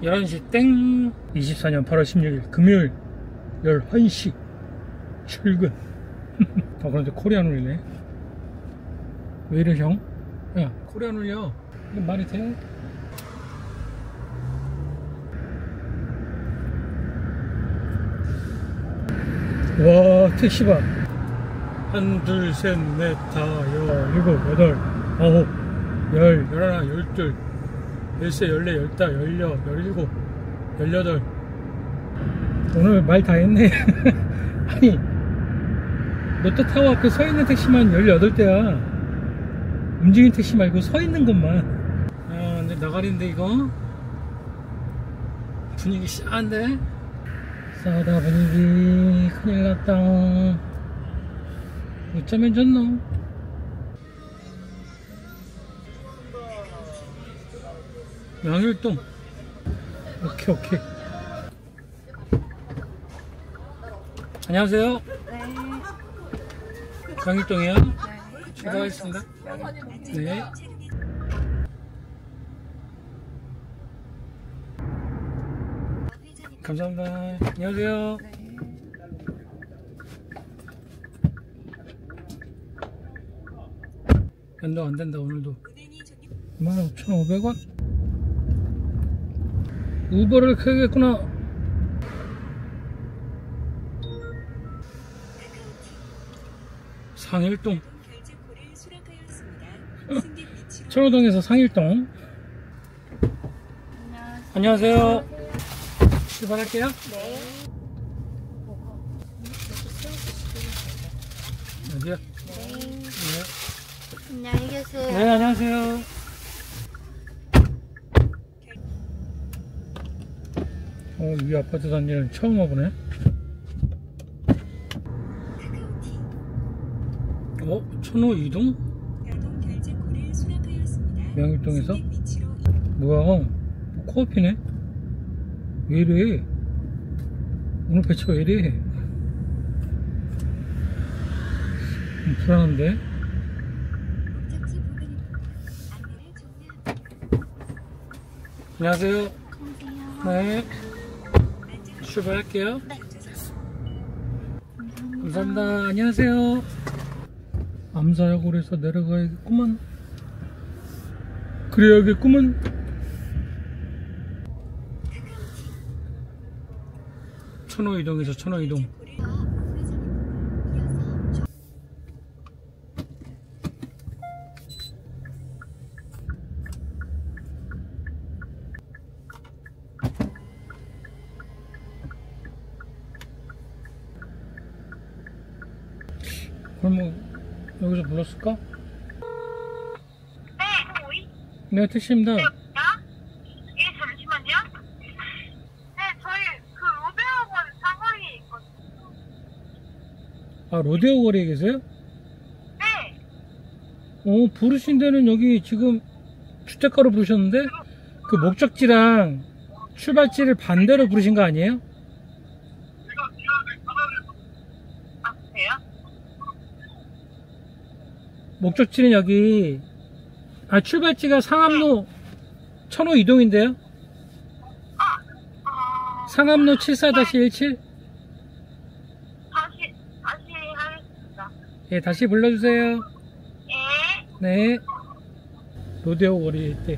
11시 땡. 24년 8월 16일 금요일 11시 출근. 그런데 코리아놀이네. 왜 이래 형? 야, 코리아놀이야. 이게 말이 돼? 와, 택시 봐. 1, 2, 3, 4, 5, 6, 7, 8, 9, 10, 11, 12, 13, 14, 15, 16, 17, 18. 오늘 말 다 했네. 아니, 롯데타워 앞에 서 있는 택시만 18대야. 움직이는 택시 말고 서 있는 것만. 아, 근데 나가리인데 이거? 분위기 싸한데? 싸다 분위기. 큰일 났다. 어쩌면 좋노? 양일동. 오케이. 안녕하세요. 네. 양일동이요? 출발하겠습니다. 네. 감사합니다. 안녕하세요. 네. 연동 안 된다 오늘도. 25,500원? 우버를 켜야겠구나. 상일동. 천호동에서 상일동. 안녕하세요. 출발할게요. 네. 어디야? 네. 안녕히 계세요. 네, 안녕하세요. 이 아파트 단지는 처음 와보네. 천호 이동? 명일동에서? 뭐야, 코앞이네? 왜 이래? 오늘 배치가 왜 이래? 불안한데? 안녕하세요. 네. 출발할게요. 네. 감사합니다. 안녕하세요. 암사야골에서 내려가야겠구만. 그래야겠구만. 천호이동에서 천호이동. 그럼 뭐 여기서 불렀을까? 네, 택시입니다. 예, 잠시만요. 네, 저희 그 로데오원 사거리에 있거든요. 아, 로데오 거리에 계세요? 네. 부르신 데는 여기 지금 주택가로 부르셨는데 그 목적지랑 출발지를 반대로 부르신 거 아니에요? 아, 그래요? 목적지는 여기, 출발지가 상암로 천호 이동인데요? 상암로 74-17? 다시 하겠습니다. 예, 다시 불러주세요. 예. 네. 로데오 거리에 있대.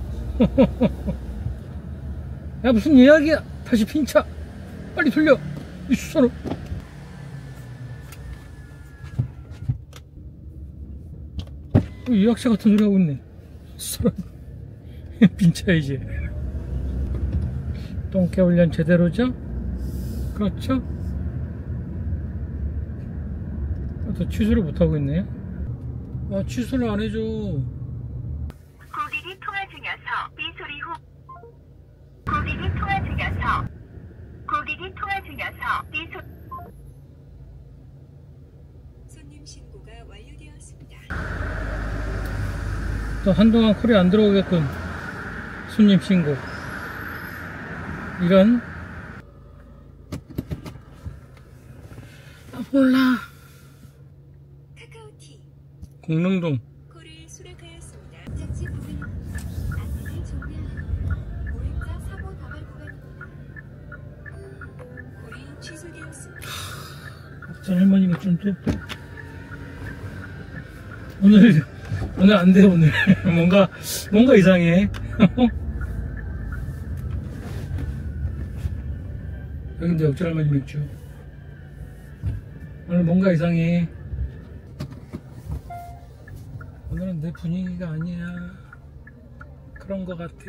야, 무슨 예약이야? 다시 핀차. 빨리 돌려. 이 수선을. 예약차 같은 소리 하고 있네. 수선. 핀차 이제. 똥개 훈련 제대로죠? 그렇죠? 또 취소를 못하고 있네. 취소를 안 해줘. 고객이 통화 중이어서 삐소리 후. 고객이 통화 중이어서. 고객이 통화 중이어서 삐소. 손님 신고가 완료되었습니다. 또 한동안 콜이 안 들어오겠군. 손님 신고. 이런. 몰라. 카카오티 공릉동. 콜을 수락하였습니다. 목적지 부근 안내를 종료합니다. 보행자 사고 다발 어떤 할머니 맥주는 또 오늘 안 돼. 오늘 뭔가 이상해. 여긴데 역전 할머니 맥주. 오늘 뭔가 이상해. 오늘은 내 분위기가 아니야. 그런 거 같아.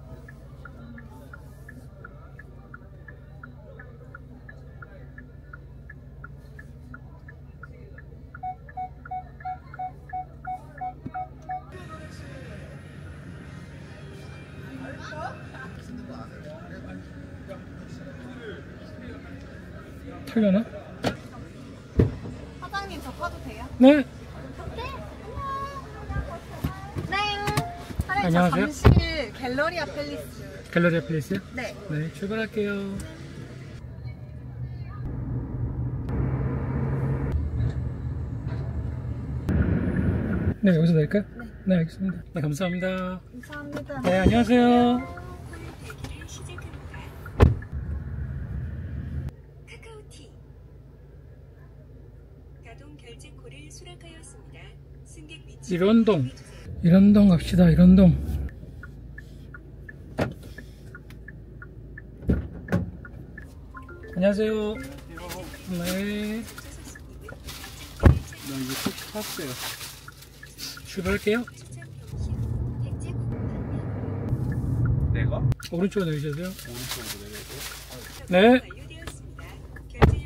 털려나? 사장님 저 타도 돼요? 네. 네. 사장님 안녕하세요. 저 잠실 갤러리아 팰리스. 갤러리아 플레이스요? 네. 네, 출발할게요. 네, 여기서 내릴까요? 네. 네, 알겠습니다. 네, 감사합니다. 감사합니다. 네, 안녕하세요. 대기를 시작합니다. 카카오티 가동 결제코를 수락하였습니다. 승객 위치 일원동. 알려주세요. 일원동 갑시다. 일원동. 안녕하세요. 네. 나 이제 꼭 탔어요. 출발할게요. 내가? 오른쪽으로 내리셔도요. 오른쪽으로 내려고. 네. 완료되었습니다. 결제용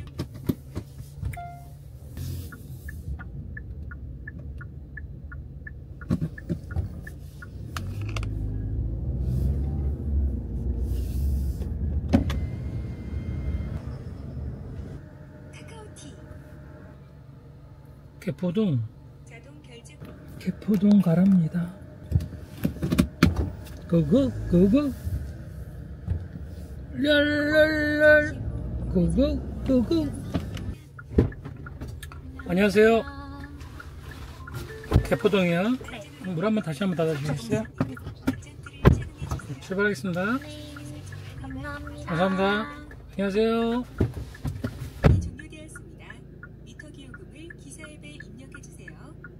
카카오티 개포동. 자동 결제 개포동 가랍니다. 고고 랄랄랄 고고 안녕하세요. 개포동이요. 물 한번 다시 한번 닫아주시겠어요? 출발하겠습니다. 감사합니다. 감사합니다. 안녕하세요. 종료되었습니다. 미터 기요금을 기사 앱에 입력해 주세요.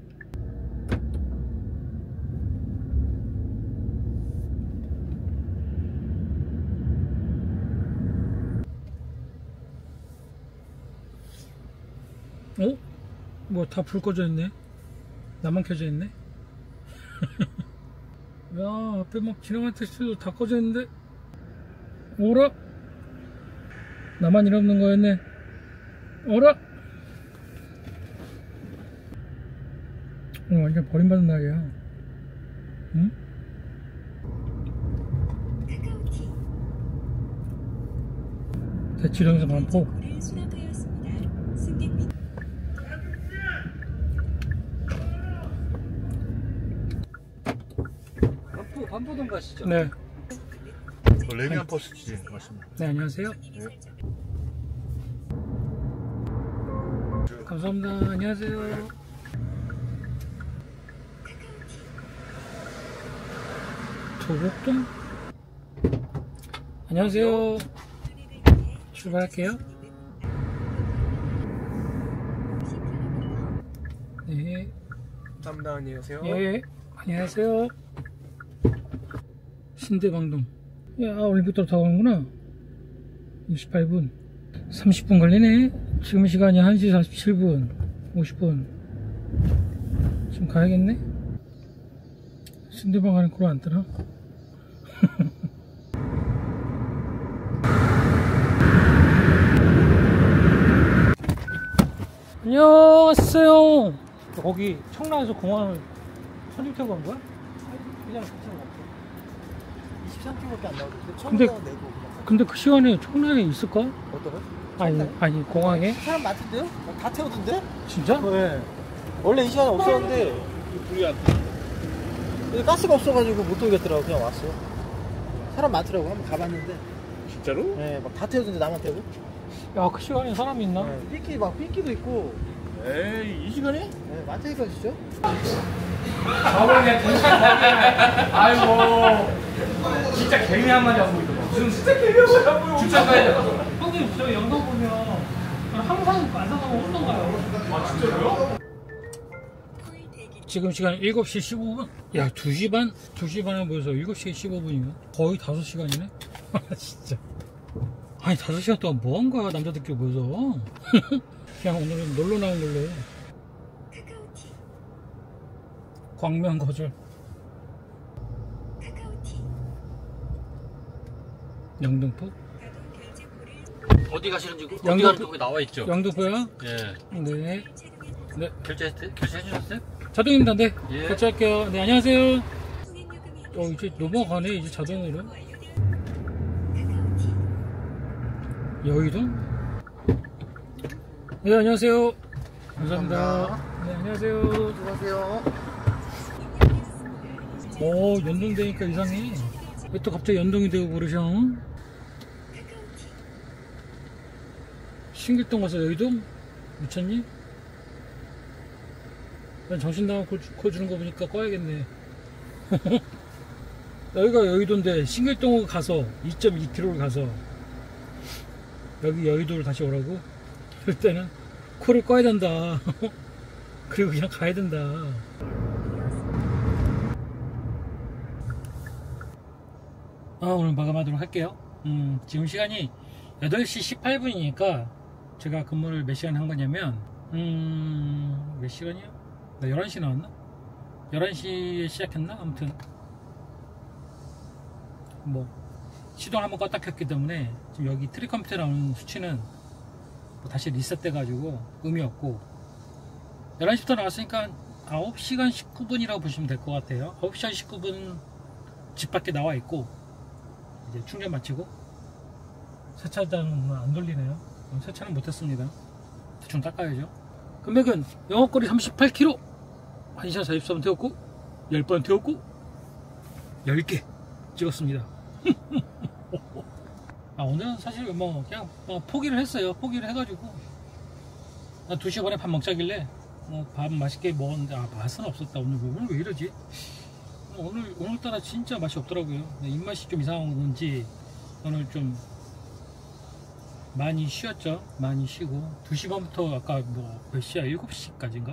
어? 뭐 다 불 꺼져 있네. 나만 켜져 있네. 야, 앞에 막 지나가는 택시도 다 꺼져 있는데. 오라? 나만 일 없는 거였네. 오라? 오늘 완전 버림받은 날이야. 응? 카카오티 대치령에서 반포. 결제코를 수락하였습니다. 승객 위 반포동 가시죠. 네. 레미안 버스지 맞습니다. 네, 안녕하세요. 감사합니다. 안녕하세요. 도곡동? 안녕하세요. 출발할게요. 네. 감사합니다. 안녕하세요. 예. 안녕하세요. 신대방동. 야, 올림픽도로 타고 가는구나. 68분. 30분 걸리네. 지금 시간이 1시 47분. 50분. 지금 가야겠네. 신대방 가는 코로 안 뜨나? 안녕하세요. 거기 청라에서 공항을 선임 타고 간 거야? 그냥 괜찮은 것 같아. 23km밖에 안 나오던데. 근데- 처음부터 내고 그냥. 근데 그 시간에 청라에 있을까? 어떠요? 아니 공항에? 사람 많던데요? 다 태우던데? 진짜? 네. 원래 이 시간에 없었는데 여기 가스가 없어가지고 못 돌겠더라고. 그냥 왔어. 사람 많더라고. 한번 가봤는데. 진짜로? 네, 막 다 태우던데 나만 태우고. 야, 그 시간에 사람이 있나? 네, 삐끼도 있고. 에이 이 시간에? 네, 많다니까 진짜. 저번에 아이고 진짜 개미 한 마리 하고 있더만. 무슨 진짜 개미 한 마리 하고 주차 가야 돼. 형님 저 영상 보면 항상 안산하고 어떤가요? 아 진짜로요? 코일 대기 지금 시간 7시 15분? 야 2시 반? 2시 반에 모여서 7시 15분이면 거의 5시간이네? 진짜 아니 5시간 동안 뭐한 거야 남자들끼리 모여서 그냥 오늘은 놀러 나온 걸로 카카오티 광명 거절 카카오티 영등포? 자동 결제코를 어디 가시는지 어디 영등포- 가는지 거기 나와 있죠. 영등포야? 예. 네. 체중에 네. 결제해 주셨어요? 자동입니다. 네. 예. 결제할게요. 네, 안녕하세요. 통행요금이 이제 넘어가네, 이제 자동으로. 카카오티 여의도? 네, 안녕하세요. 감사합니다. 네, 안녕하세요. 안녕하세요. 오, 연동되니까 이상해. 왜 또 갑자기 연동이 되고 그러셔? 신길동 가서 여의도? 미쳤니? 난 정신나간 코 주는 거 보니까 꺼야겠네. 여기가 여의도인데 신길동 가서 2.2km를 가서 여기 여의도를 다시 오라고? 그럴 때는 코를 꺼야 된다. 그리고 그냥 가야 된다. 오늘 마감하도록 할게요. 지금 시간이 8시 18분이니까 제가 근무를 몇 시간 한 거냐면 몇 시간이요? 나 11시 나왔나? 11시에 시작했나? 아무튼 뭐 시동 한번 껐다 켰기 때문에 지금 여기 트리 컴퓨터에 나오는 수치는 뭐 다시 리셋 돼 가지고 의미 없고 11시부터 나왔으니까 9시간 19분이라고 보시면 될 것 같아요. 9시간 19분 집 밖에 나와 있고 이제 충전 마치고 세차장은 안 돌리네요. 세차는 못했습니다. 대충 닦아야죠. 금액은 영업거리 38km 1시간 44분 태웠고 10번 태웠고 10개 찍었습니다. 오늘은 사실 뭐 그냥 포기를 했어요. 포기를 해가지고 2시 반에 밥 먹자길래 밥 맛있게 먹었는데 맛은 없었다. 오늘 왜 이러지? 오늘따라 진짜 맛이 없더라고요. 입맛이 좀 이상한 건지 오늘 좀 많이 쉬었죠. 많이 쉬고 2시 반부터 아까 뭐 몇 시야? 7시까지인가?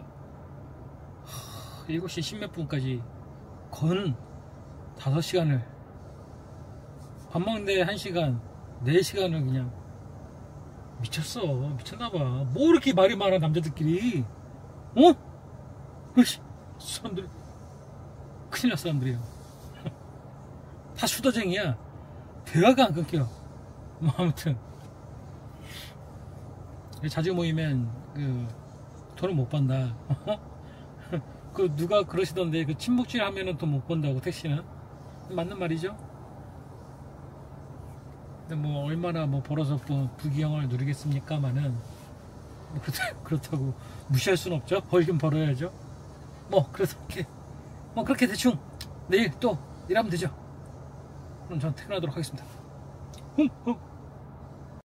7시 10몇 분까지 건 5시간을 밥 먹는데 1시간 4시간을 그냥 미쳤어. 미쳤나봐. 뭐 이렇게 말이 많아 남자들끼리. 사람들 큰일 날 사람들이에요. 다 수다쟁이야. 대화가 안 끊겨. 뭐 아무튼 자주 모이면 돈을 못 번다. 누가 그러시던데 친목질 하면은 돈 못 번다고 택시는 맞는 말이죠. 근데 뭐 얼마나 벌어서 부귀영화를 누리겠습니까마는 그렇다고 무시할 수는 없죠. 벌긴 벌어야죠. 그렇게 대충 내일 또 일하면 되죠. 그럼 전 퇴근하도록 하겠습니다.